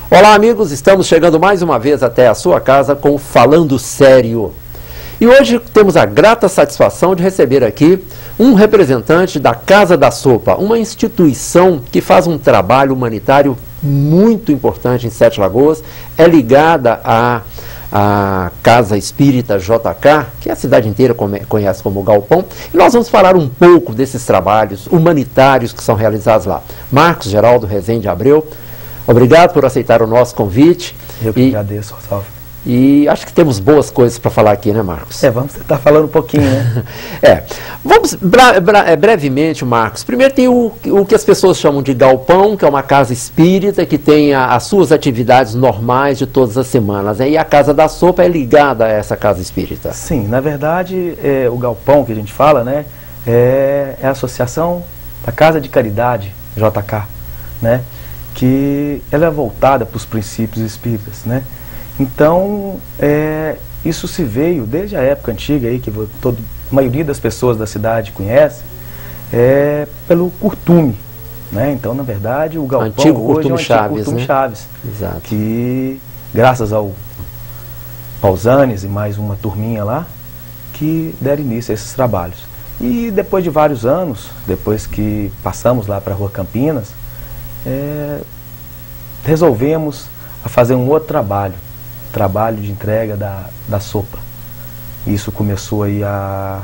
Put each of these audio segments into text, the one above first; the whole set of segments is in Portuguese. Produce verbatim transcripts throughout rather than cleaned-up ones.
Olá amigos, estamos chegando mais uma vez até a sua casa com Falando Sério. E hoje temos a grata satisfação de receber aqui um representante da Casa da Sopa, uma instituição que faz um trabalho humanitário muito importante em Sete Lagoas, é ligada à, à Casa Espírita J K, que a cidade inteira conhece como Galpão, e nós vamos falar um pouco desses trabalhos humanitários que são realizados lá. Marcos Geraldo Rezende Abreu, obrigado por aceitar o nosso convite. Eu que e, agradeço, Rosalvo. E acho que temos boas coisas para falar aqui, né, Marcos? É, vamos tentar falando um pouquinho, né? é, vamos bre bre brevemente, Marcos. Primeiro tem o, o que as pessoas chamam de galpão, que é uma casa espírita que tem a, as suas atividades normais de todas as semanas, né? E a Casa da Sopa é ligada a essa casa espírita. Sim, na verdade, é, o galpão que a gente fala, né, é, é a Associação da Casa de Caridade, J K, né? Que ela é voltada para os princípios espíritas, né? Então, é, isso se veio desde a época antiga, aí, que todo, a maioria das pessoas da cidade conhece, é, pelo curtume, né? Então, na verdade, o galpão antigo hoje é o antigo Chaves, curtume né? Chaves, Exato. Que, graças ao Pausanes e mais uma turminha lá, que deram início a esses trabalhos. E depois de vários anos, depois que passamos lá para a Rua Campinas, É, resolvemos a fazer um outro trabalho, trabalho de entrega da, da sopa. Isso começou aí a,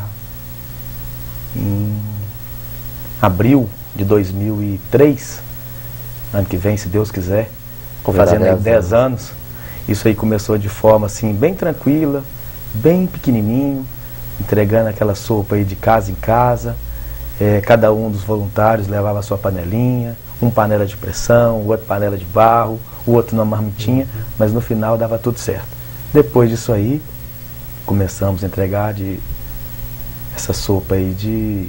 em abril de dois mil e três, ano que vem, se Deus quiser, fazendo aí dez anos. Isso aí começou de forma assim, bem tranquila, bem pequenininho, entregando aquela sopa aí de casa em casa. É, cada um dos voluntários levava a sua panelinha, um panela de pressão, o outro panela de barro, o outro numa marmitinha, uhum. Mas no final dava tudo certo. Depois disso aí, começamos a entregar de essa sopa aí de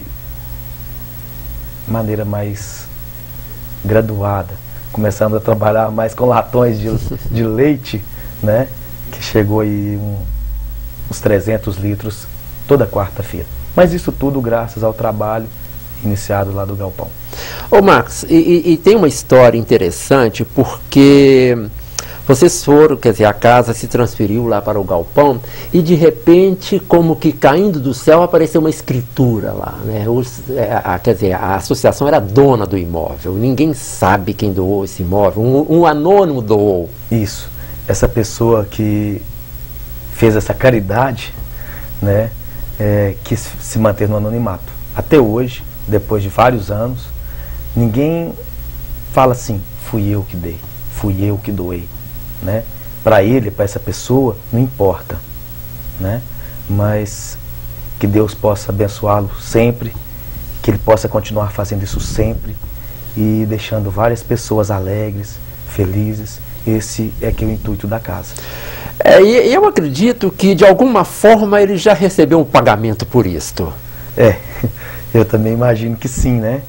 maneira mais graduada. Começamos a trabalhar mais com latões de, de leite, né? Que chegou aí um, uns trezentos litros toda quarta-feira. Mas isso tudo graças ao trabalho iniciado lá do galpão. Ô Marcos, e, e, e tem uma história interessante, porque vocês foram, quer dizer, a casa se transferiu lá para o galpão e de repente, como que caindo do céu, apareceu uma escritura lá, né? Os, a, a, quer dizer, a associação era dona do imóvel, ninguém sabe quem doou esse imóvel, um, um anônimo doou. Isso, essa pessoa que fez essa caridade, né, é, quis se manter no anonimato. Até hoje, depois de vários anos, ninguém fala assim, fui eu que dei, fui eu que doei, né? Para ele, para essa pessoa, não importa, né? Mas que Deus possa abençoá-lo sempre, que ele possa continuar fazendo isso sempre e deixando várias pessoas alegres, felizes. Esse é que é o intuito da casa. É, e eu acredito que de alguma forma ele já recebeu um pagamento por isto. É, eu também imagino que sim, né?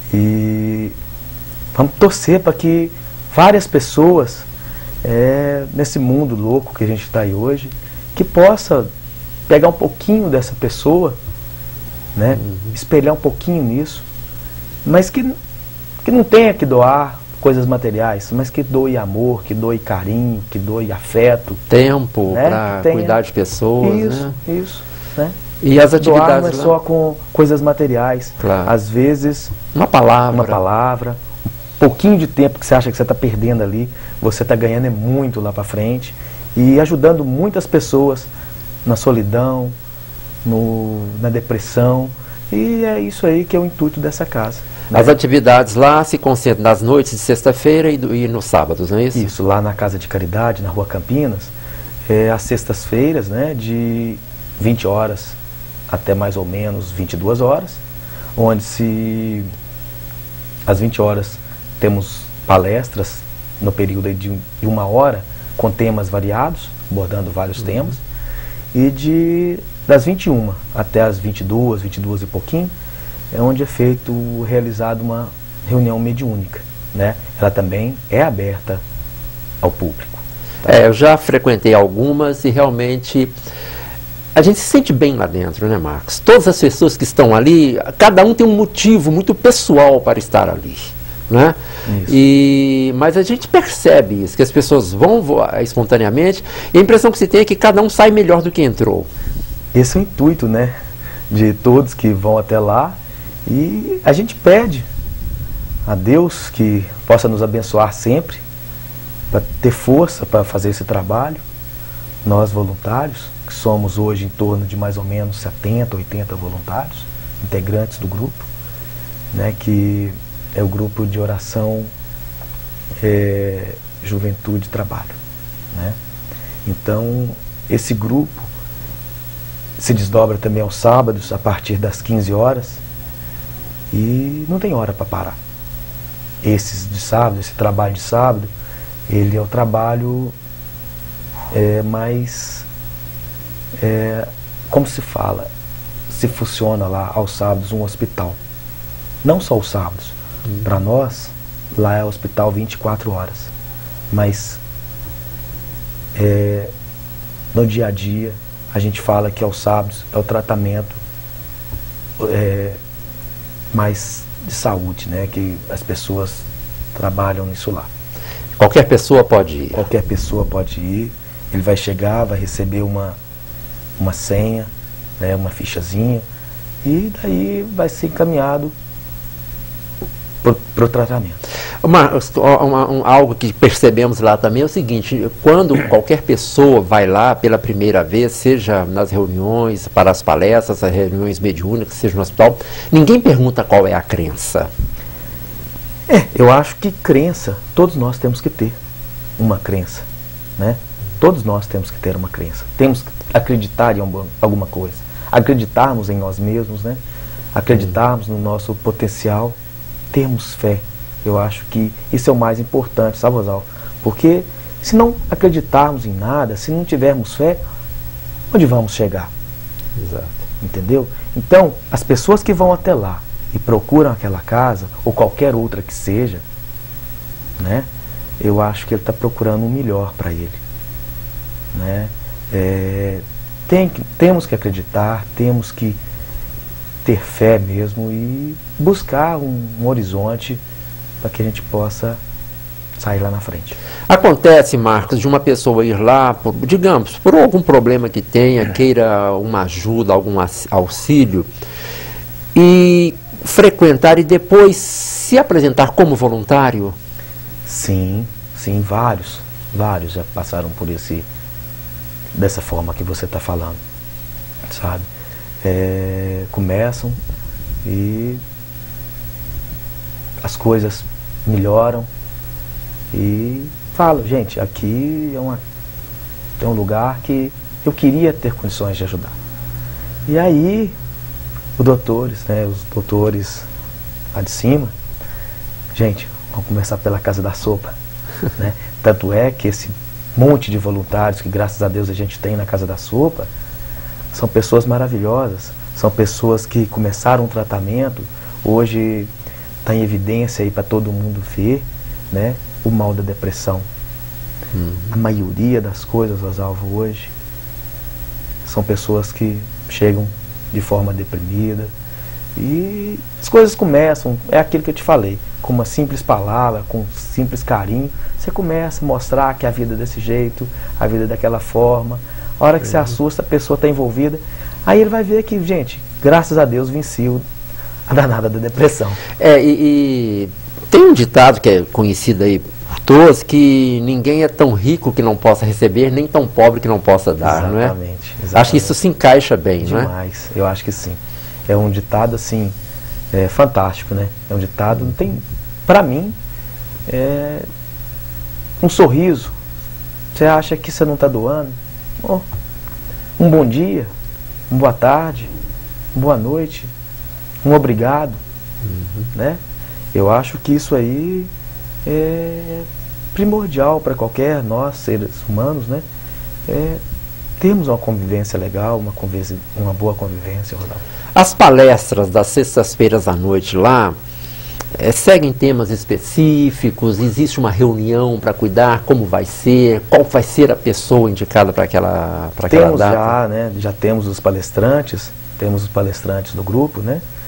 E vamos torcer para que várias pessoas, é, nesse mundo louco que a gente está aí hoje, que possa pegar um pouquinho dessa pessoa, né? Uhum. Espelhar um pouquinho nisso, mas que, que não tenha que doar coisas materiais, mas que doe amor, que doe carinho, que doe afeto. Tempo, né? Para tenha... cuidar de pessoas. Isso, né? isso, né? E as atividades doar não é lá? só com coisas materiais. Claro. Às vezes, uma palavra. uma palavra, um pouquinho de tempo que você acha que você está perdendo ali, você está ganhando é muito lá para frente. E ajudando muitas pessoas na solidão, no, na depressão. E é isso aí que é o intuito dessa casa. Né? As atividades lá se concentram nas noites de sexta-feira e, e nos sábados, não é isso? Isso, lá na Casa de Caridade, na Rua Campinas, é, às sextas-feiras, né, de vinte horas até mais ou menos vinte e duas horas, onde se às vinte horas temos palestras no período de uma hora com temas variados, abordando vários uhum. temas, e de das vinte e uma até as vinte e duas, vinte e duas e pouquinho, é onde é feito, realizado uma reunião mediúnica, né? Ela também é aberta ao público. Tá? É, eu já frequentei algumas e realmente a gente se sente bem lá dentro, né, Marcos? Todas as pessoas que estão ali, cada um tem um motivo muito pessoal para estar ali. né? E, mas a gente percebe isso, que as pessoas vão voar espontaneamente, e a impressão que se tem é que cada um sai melhor do que entrou. Esse é o intuito, né, de todos que vão até lá, e a gente pede a Deus que possa nos abençoar sempre, para ter força para fazer esse trabalho. Nós voluntários, que somos hoje em torno de mais ou menos setenta, oitenta voluntários, integrantes do grupo, né, que é o grupo de oração é, Juventude e Trabalho, né? Então, esse grupo se desdobra também aos sábados, a partir das quinze horas, e não tem hora para parar. Esses de sábado, esse trabalho de sábado, ele é o trabalho é, mais, é, como se fala, se funciona lá aos sábados um hospital. Não só os sábados. Hum. Para nós, lá é hospital vinte e quatro horas. Mas é, no dia a dia, a gente fala que aos sábados é o tratamento é, mais de saúde, né? Que as pessoas trabalham nisso lá. Qualquer pessoa pode ir. Qualquer pessoa pode ir. Ele vai chegar, vai receber uma, uma senha, né, uma fichazinha, e daí vai ser encaminhado para o tratamento. Uma, uma, um, algo que percebemos lá também é o seguinte: quando qualquer pessoa vai lá pela primeira vez, seja nas reuniões, para as palestras, as reuniões mediúnicas, seja no hospital, ninguém pergunta qual é a crença. É, eu acho que crença, todos nós temos que ter uma crença, né? Todos nós temos que ter uma crença. Temos que acreditar em alguma coisa. Acreditarmos em nós mesmos, né? Acreditarmos no nosso potencial. Termos fé. Eu acho que isso é o mais importante, sabe, Rosalvo? Porque se não acreditarmos em nada, se não tivermos fé, onde vamos chegar? Exato. Entendeu? Então, as pessoas que vão até lá e procuram aquela casa, ou qualquer outra que seja, né? Eu acho que ele está procurando o melhor para ele. Né? É, tem que, temos que acreditar, temos que ter fé mesmo e buscar um, um horizonte para que a gente possa sair lá na frente. Acontece, Marcos, de uma pessoa ir lá, por, digamos, por algum problema que tenha, queira uma ajuda, algum auxílio, e frequentar e depois se apresentar como voluntário? Sim, sim, vários, vários já passaram por esse, dessa forma que você está falando, sabe? É, começam e as coisas melhoram e falam, gente, aqui é, uma, é um lugar que eu queria ter condições de ajudar. E aí, os doutores, né, os doutores lá de cima, gente, vamos começar pela Casa da Sopa, né? Tanto é que esse monte de voluntários que graças a Deus a gente tem na Casa da Sopa, são pessoas maravilhosas, são pessoas que começaram um tratamento, hoje está em evidência aí para todo mundo ver, né, o mal da depressão. Uhum. A maioria das coisas, Rosalvo, hoje, são pessoas que chegam de forma deprimida e as coisas começam, é aquilo que eu te falei, com uma simples palavra, com um simples carinho, você começa a mostrar que a vida é desse jeito, a vida é daquela forma. A hora que você assusta, a pessoa está envolvida, aí ele vai ver que, gente, graças a Deus venceu a danada da depressão. É, e, e tem um ditado que é conhecido aí por todos, que ninguém é tão rico que não possa receber, nem tão pobre que não possa dar, exatamente, não é? Exatamente. Acho que isso se encaixa bem, não é? Demais, eu acho que sim. É um ditado, assim, é, fantástico, né? É um ditado, não tem, pra mim, é um sorriso. Você acha que você não está doando? Oh, um bom dia, uma boa tarde, uma boa noite, um obrigado, uhum. né? Eu acho que isso aí é primordial para qualquer nós, seres humanos, né? É, temos uma convivência legal, uma, convivência, uma boa convivência, Rodolfo. As palestras das sextas-feiras à noite lá, É, seguem temas específicos? Existe uma reunião para cuidar? Como vai ser? Qual vai ser a pessoa indicada para aquela, para aquela temos data? Já, né, já temos os palestrantes, temos os palestrantes do grupo, né,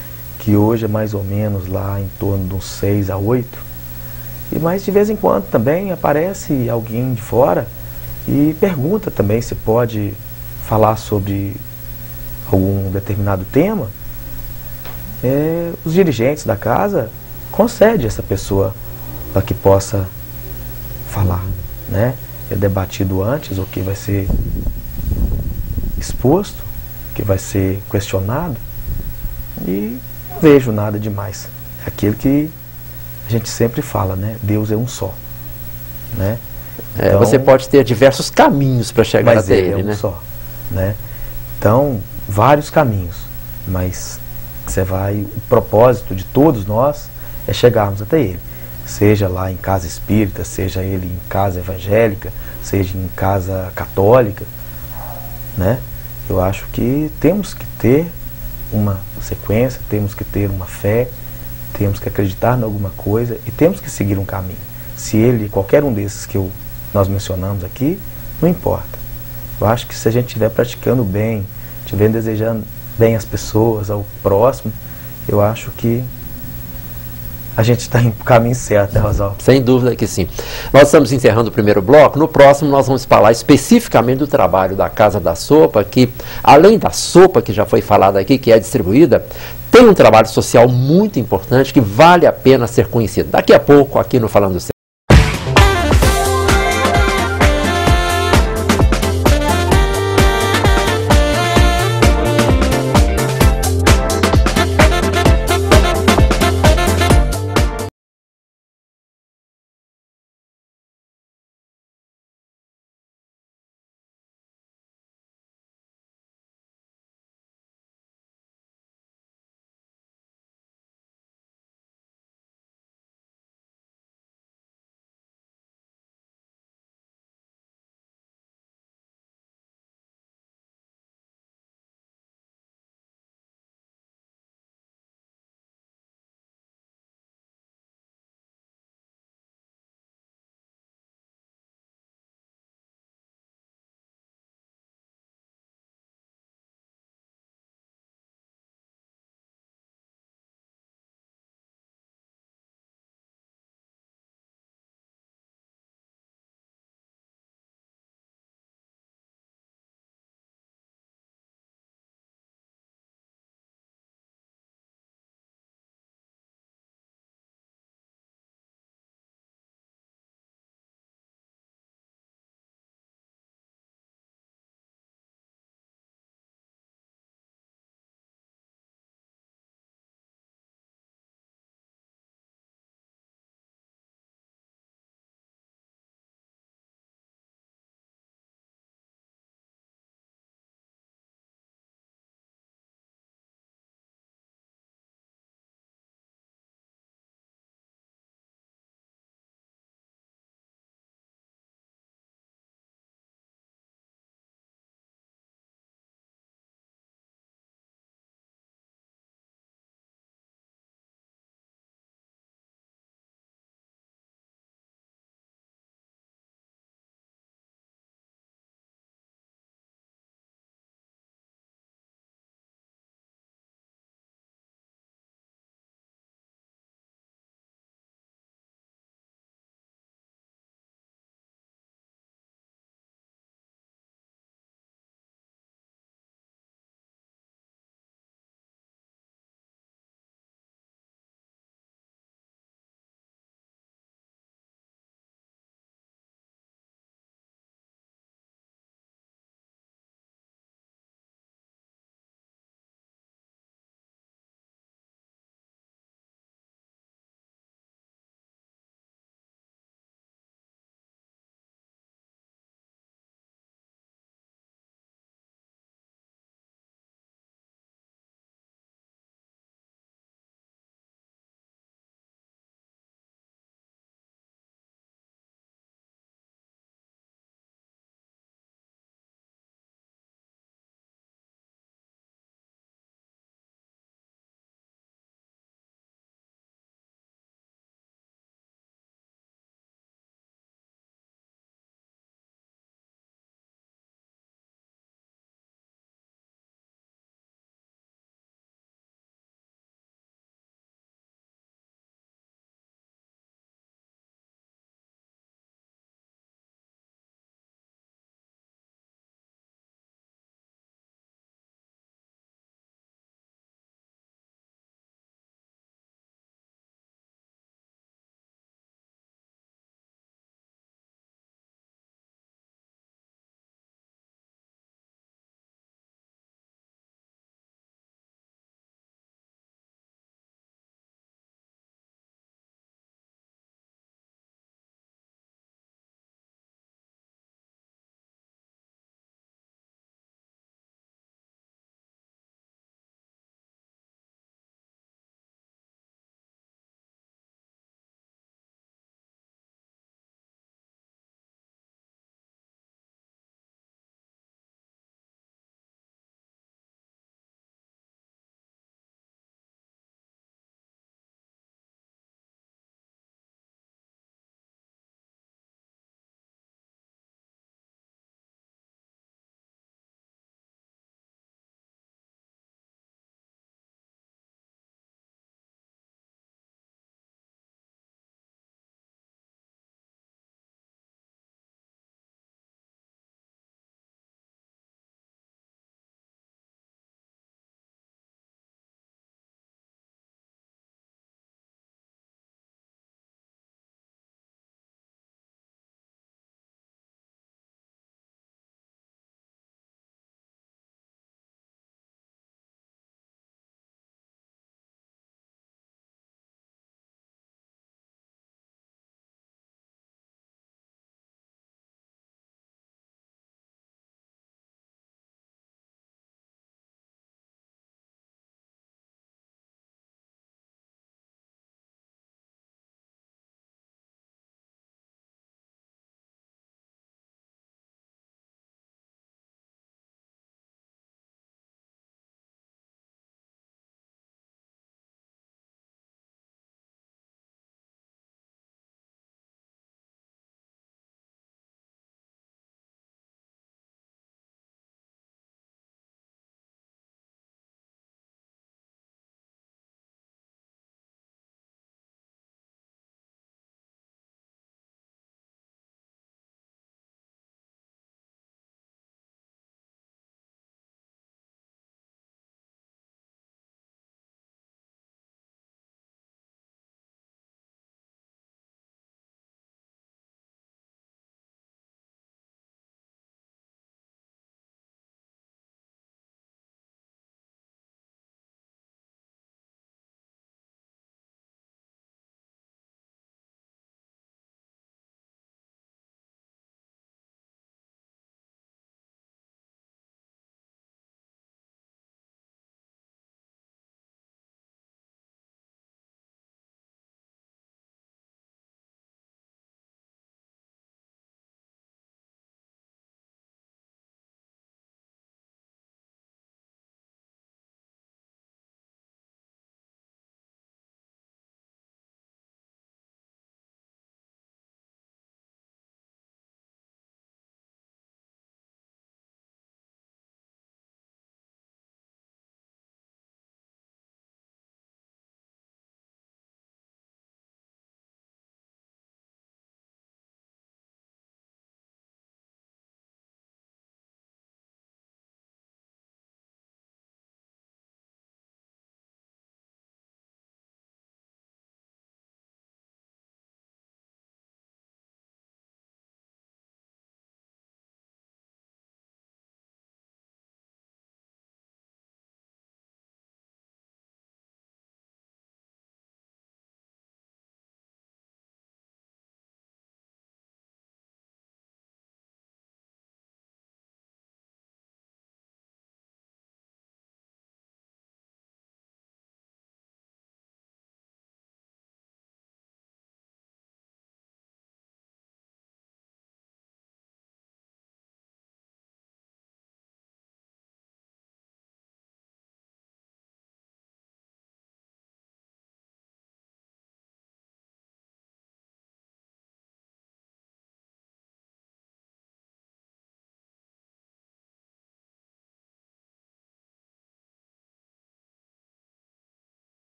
que hoje é mais ou menos lá em torno de uns seis a oito. E, mas de vez em quando também aparece alguém de fora e pergunta também se pode falar sobre algum determinado tema. É, os dirigentes da casa concedem essa pessoa para que possa falar, né? É debatido antes o que vai ser exposto, o que vai ser questionado, e não vejo nada demais. É aquilo que a gente sempre fala, né? Deus é um só, né? É, então, você pode ter diversos caminhos para chegar mas até ele, ele, é um né? só, né? Então, vários caminhos, mas você vai, o propósito de todos nós é chegarmos até ele. Seja lá em casa espírita, seja ele em casa evangélica, seja em casa católica, né? Eu acho que temos que ter uma sequência, temos que ter uma fé, temos que acreditar em alguma coisa e temos que seguir um caminho. Se ele, qualquer um desses que eu, nós mencionamos aqui, não importa. Eu acho que se a gente estiver praticando bem, estiver desejando bem as pessoas, ao próximo, eu acho que a gente está em caminho certo, né, Rosalvo? Sem dúvida que sim. Nós estamos encerrando o primeiro bloco. No próximo nós vamos falar especificamente do trabalho da Casa da Sopa, que além da sopa que já foi falada aqui, que é distribuída, tem um trabalho social muito importante que vale a pena ser conhecido. Daqui a pouco, aqui no Falando Sério.